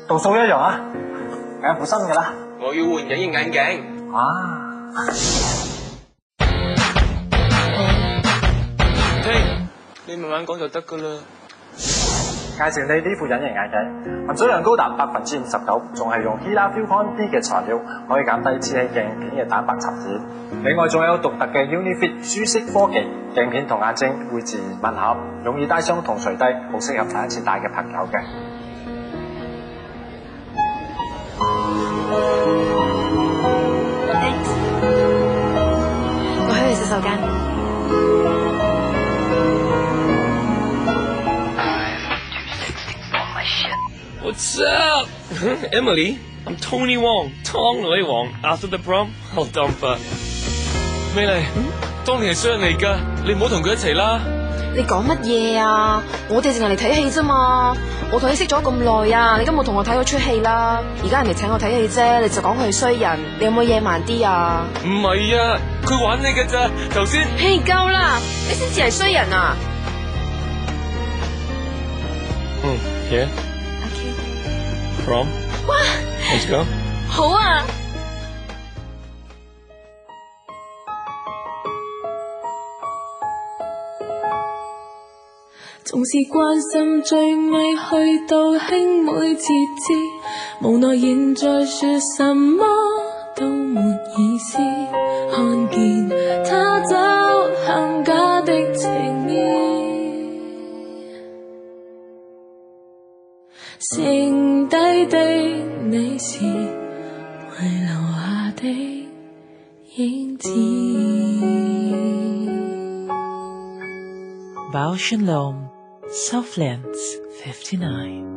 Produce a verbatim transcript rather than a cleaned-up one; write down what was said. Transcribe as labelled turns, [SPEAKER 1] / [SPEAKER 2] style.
[SPEAKER 1] 度數一樣啊，揀副新㗎啦。
[SPEAKER 2] 我要換隱形眼鏡。
[SPEAKER 1] 啊！
[SPEAKER 2] 嘿，你慢慢講就得㗎啦。
[SPEAKER 1] 介紹你呢副隱形眼鏡，含水量高達百分之五十九，仲係用 HeLa-Fucon B 嘅材料，可以減低切氣鏡片嘅蛋白插件。另外仲有獨特嘅 UniFit 舒適科技，鏡片同眼睛會自然吻合，容易戴上同除低，好適合第一次戴嘅朋友嘅。
[SPEAKER 3] Thanks。我去洗手間。
[SPEAKER 2] What's up, Emily? I'm Tony Wong, 湯女王 After the prom, I'll dump her. 美麗，當年係衰人嚟㗎，你唔好同佢一齊啦。
[SPEAKER 3] 你講乜嘢啊？我哋淨係嚟睇戲啫嘛。我同你識咗咁耐啊，你今日同我睇嗰出戲啦。而家人哋請我睇戲啫，你就講佢係衰人，你有冇野蠻啲啊？
[SPEAKER 2] 唔係啊，佢玩你㗎咋，頭先。
[SPEAKER 3] 嘿，夠啦，你先至係衰人啊！
[SPEAKER 2] 嗯 ，yeah。Prom?
[SPEAKER 3] 哇
[SPEAKER 2] Let's go.
[SPEAKER 3] 好啊！
[SPEAKER 4] 總是關心最尾去到兄妹節肢，無奈現在說什麼都沒意思。看見他走向假的情意。剩低的你是遺留下的影子。
[SPEAKER 5] Bausch Lomb Malaysian T V fifty-nine